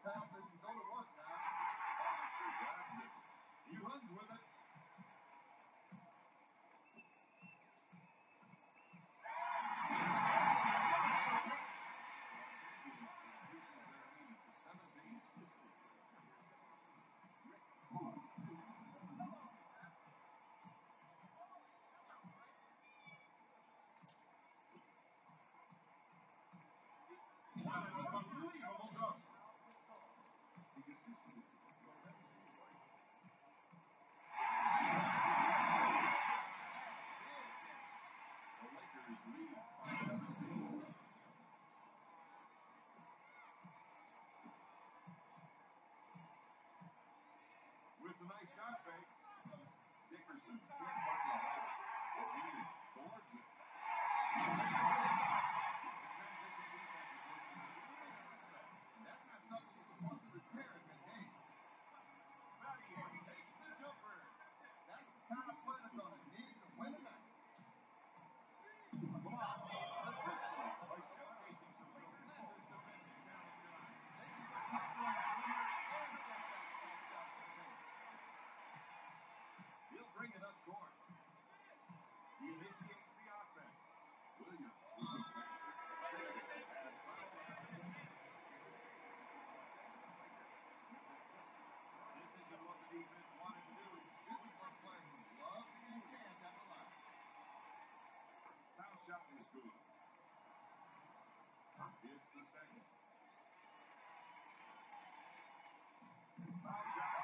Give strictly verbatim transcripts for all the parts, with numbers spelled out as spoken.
pass it and go to work now. Boxer grabs it. He runs with it. Unbelievable dunk. The Lakers lead by seventeen. With a nice shot fake, Dickerson can't find the hole. O'Neal guards it. He'll bring it up court. He initiates the offense. Williams looking back. This isn't what the defense wanted to do. This is what players love to get a chance at the line. Foul shot was good. It's the second. Foul shot.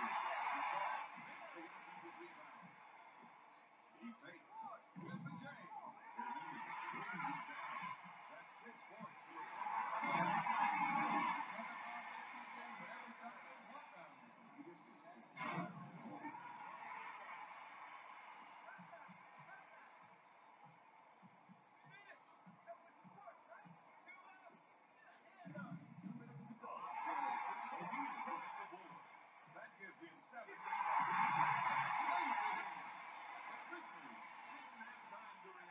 He takes with the J. And he brings it down. That's six points for the that gives him seven rebounds. The Grizzlies didn't have time to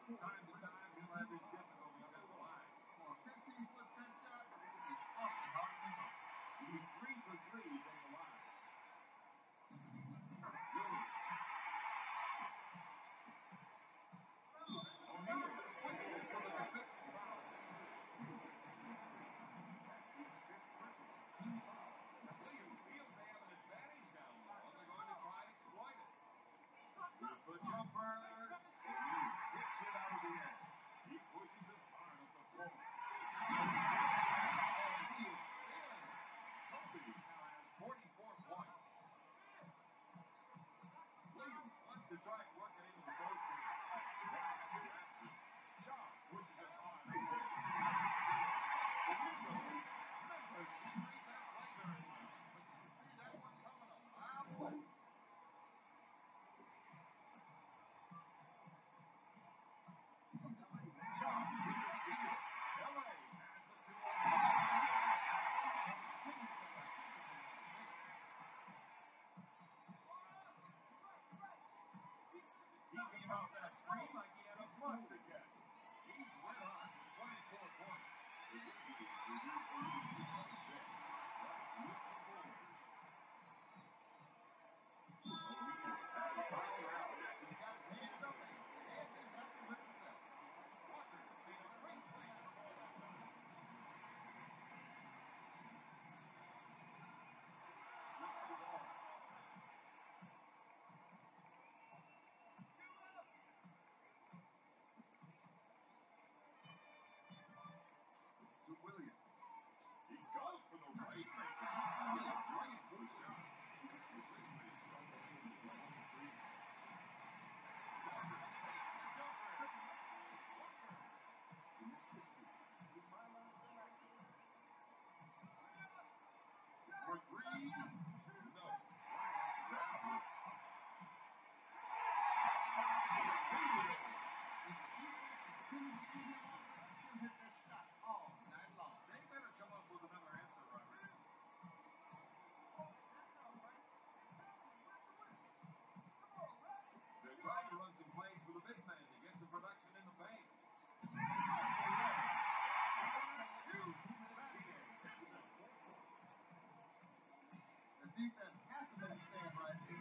Time to time, he'll have his difficulties at the line. Come on, fifteen-foot set shot, it can be awfully hard to make. He's three for three from the line. Williams. O'Neal is whistled for the defensive foul. That's his fifth personal team foul. Williams feels they have an advantage down low, and they're going to try and exploit it. With the jumper, he hits it out of the air. He pushes it hard up the floor. Oh, he is feeling it. Kobe now has forty-four points. Williams wants to try and work it into the post game. Shaw pushes it hard. The rebound. Memphis can read that play very well. But you can see that one coming a mile away. Shaw with the steal. L A has the two on He came off that screen like he had a bus to catch. He's red hot with twenty-four points. The Grizzlies reduce the lead to twenty-six. With the Bulls. O'Neal has fouled out. He's got hands up and hands is happy with himself. Walker made a great play on the ball that time. With the ball. To Williams. He goes for the right. He's a brilliant blue shot. The Grizzlies struggle into the home three. Walker takes the jumper. Walker. He missed his feet. For three. No. Grabs it. They better come up with another answer, Robert. They're trying to run some plays for the big man to get some production in the paint. The defense has to be staying right here.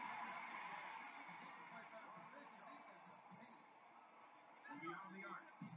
Beyond the arc.